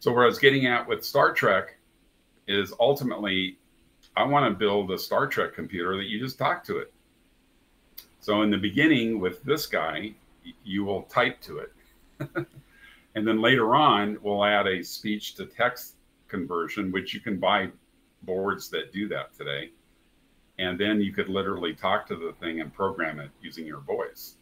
So where I was getting at with Star Trek is ultimately, I want to build a Star Trek computer that you just talk to it. So in the beginning with this guy, you will type to it. And then later on, we'll add a speech to text conversion, which you can buy boards that do that today. And then you could literally talk to the thing and program it using your voice.